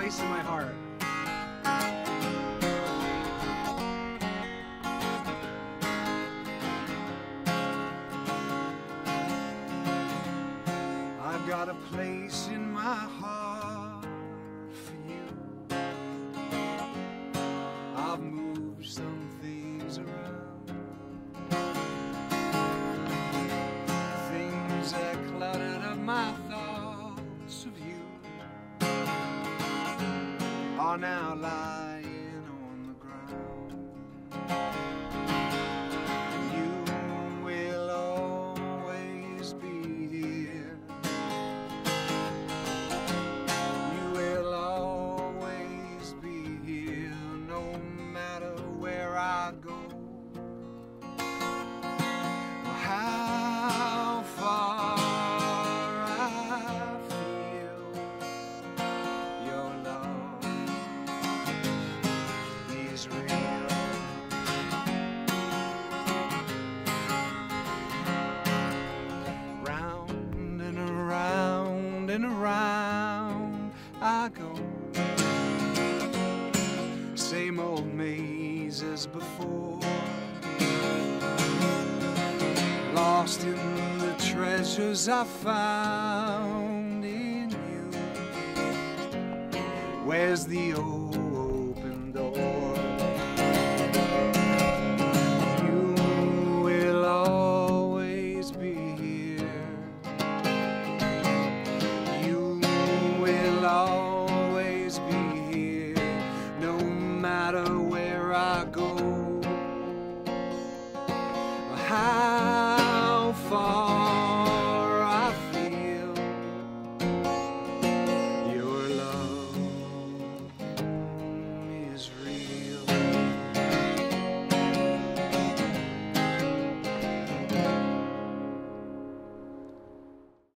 place in my heart. I've got a place in my heart for you. I've moved some things around, things that cluttered up my thoughts of you are now lying on the ground. You will always be here. You will always be here, no matter where I go or how far I feel. Your love is real. Round and around and around I go, same old maze as before, lost in the treasures I found in you. Where's the old